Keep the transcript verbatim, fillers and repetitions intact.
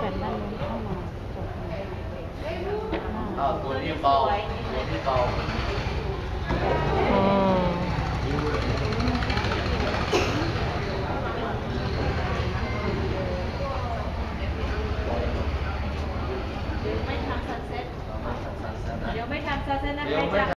นด้านนู้นเข้ามาจบอ้าวตัวนี้เบาตัวนี้เบาอ๋อเดี๋ยวไม่ทำซันเซ็ตเดี๋ยวไม่ทำซันเซ็ตนะคะ